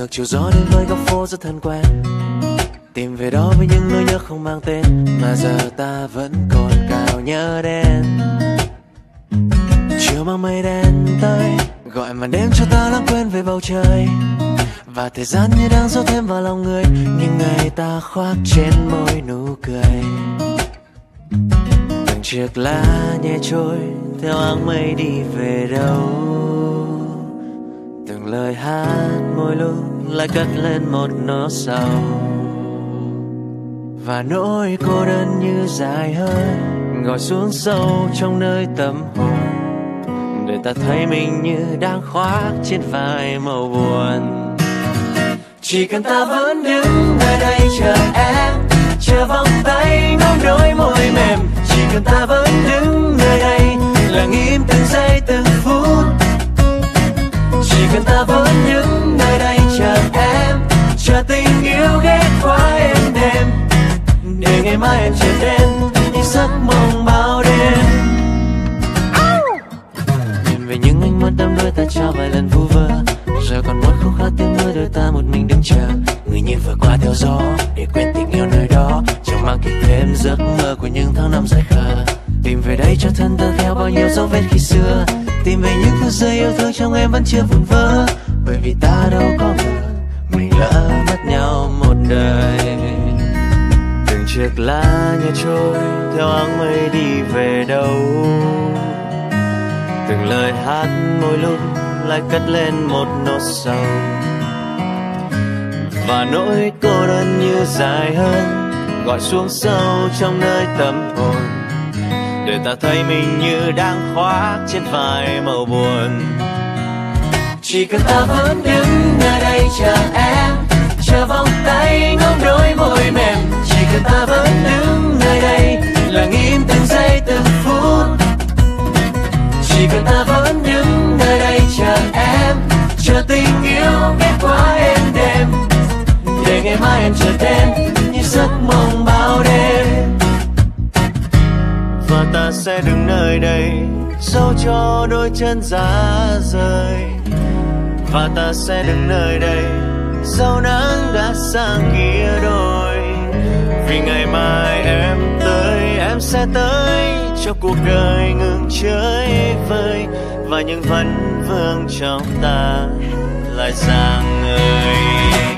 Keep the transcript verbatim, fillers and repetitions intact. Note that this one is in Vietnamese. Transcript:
ngược chiều gió đến với góc phố rất thân quen, tìm về đó với những nỗi nhớ không mang tên mà giờ ta vẫn còn cào nhớ đến. Chiều mang mây đen tới gọi màn đêm cho ta lãng quên về bầu trời, và thời gian như đang dấu thêm vào lòng người những ngày ta khoác trên môi nụ cười. Từng chiếc lá nhẹ trôi theo áng mây đi về đâu, từng lời hát mỗi lúc lại cất lên một nỗi sầu, và nỗi cô đơn như dài hơn gọi xuống sâu trong nơi tâm hồn, để ta thấy mình như đang khoác trên vai màu buồn. Chỉ cần ta vẫn đứng nơi đây chờ em, chờ vòng tay nắm đôi môi mềm. Chỉ cần ta vẫn đứng nơi đây lặng im từng giây từng phút. Chỉ cần ta vẫn đứng nơi đây chờ em, chờ tình yêu ghé qua em đêm, để ngày mai em trở đến những giấc mộng bao đêm. Nhìn về những ánh mắt đắm đuối ta trao vài lần vu vơ, giờ còn một khúc hát tiếng mơ đôi ta một mình đứng chờ. Người như vừa qua theo gió để quên tình yêu nơi đó, chẳng mang kịp thêm giấc mơ của những tháng năm dài khờ. Tìm về đây cho thân ta theo bao nhiêu dấu vết khi xưa, tìm về những phút giây yêu thương trong em vẫn chưa vụn vỡ, bởi vì ta đâu có ngờ mình lỡ mất nhau một đời. Từng chiếc lá nhẹ trôi theo áng mây đi về đâu, từng lời hát mỗi lúc lại cất lên một nốt sầu, và nỗi cô đơn như dài hơn gọi xuống sâu trong nơi tâm hồn, để ta thấy mình như đang khoác trên vai màu buồn. Chỉ cần ta vẫn đứng nơi đây chờ em, chờ vòng tay nắm đôi môi mềm. Chỉ cần ta vẫn đứng nơi đây lặng im từng giây từng phút. Chỉ cần ta vẫn đứng nơi đây chờ em, chờ tình yêu ghé qua em đêm, để ngày mai em trở đến những giấc mộng bao đêm. Và ta sẽ đứng nơi đây dẫu cho đôi chân giá rời, và ta sẽ đứng nơi đây dẫu nắng đã sang kia đôi. Vì ngày mai em tới, em sẽ tới cho cuộc đời ngừng chơi vơi, và những vấn vương trong ta lại rạng ngời.